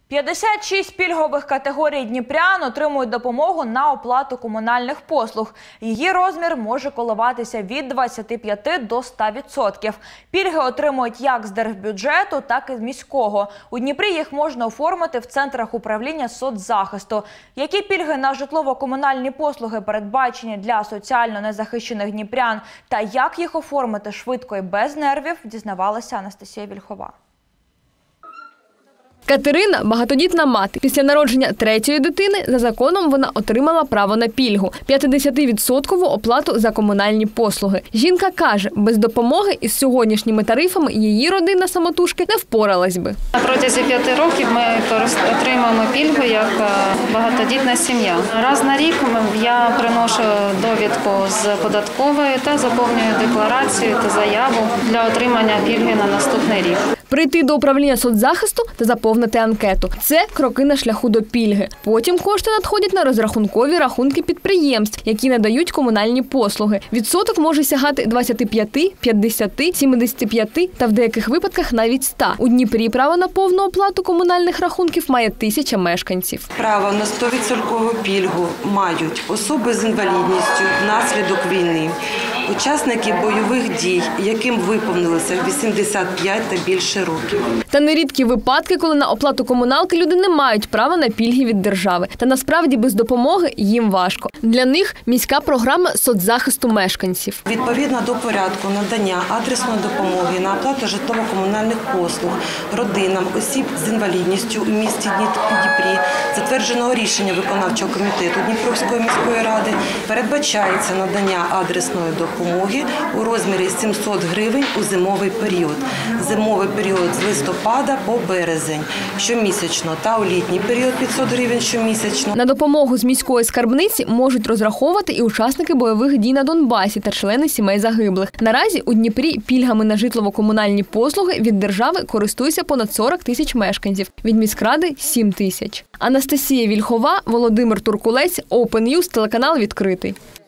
56 пільгових категорій дніпрян отримують допомогу на оплату комунальних послуг. Її розмір може коливатися від 25 до 100%. Пільги отримують як з держбюджету, так і з міського. У Дніпрі їх можна оформити в центрах управління соцзахисту. Які пільги на житлово-комунальні послуги передбачені для соціально незахищених дніпрян та як їх оформити швидко і без нервів, дізнавалася Анастасія Вільхова. Катерина – багатодітна мати. Після народження третьої дитини за законом вона отримала право на пільгу – 50% оплату за комунальні послуги. Жінка каже, без допомоги із сьогоднішніми тарифами її родина самотужки не впоралась би. На протязі 5 років ми отримуємо пільгу як багатодітна сім'я. Раз на рік я приношу довідку з податкової та заповнюю декларацію та заяву для отримання пільги на наступний рік. Прийти до управління соцзахисту та заповнити анкету – це кроки на шляху до пільги. Потім кошти надходять на розрахункові рахунки підприємств, які надають комунальні послуги. Відсоток може сягати 25, 50, 75 та в деяких випадках навіть 100. У Дніпрі право на повну оплату комунальних рахунків має 1000 мешканців. Право на 100% пільгу мають особи з інвалідністю внаслідок війни, учасники бойових дій, яким виповнилося 85 та більше років. Та нерідкі випадки, коли на оплату комуналки люди не мають права на пільги від держави. Та насправді без допомоги їм важко. Для них міська програма соцзахисту мешканців. Відповідно до порядку надання адресної допомоги на оплату житлово-комунальних послуг родинам осіб з інвалідністю у місті Дніпрі, затвердженого рішення виконавчого комітету Дніпровської міської ради, передбачається надання адресної допомоги у розмірі 700 гривень у зимовий період. Зимовий період з листопада по березень щомісячно та у літній період 500 гривень щомісячно. На допомогу з міської скарбниці можуть розраховувати і учасники бойових дій на Донбасі та члени сімей загиблих. Наразі у Дніпрі пільгами на житлово-комунальні послуги від держави користуються понад 40 тисяч мешканців, від міськради – 7 тисяч. Анастасія Вільхова, Володимир Туркулець, Open News, телеканал «Відкритий».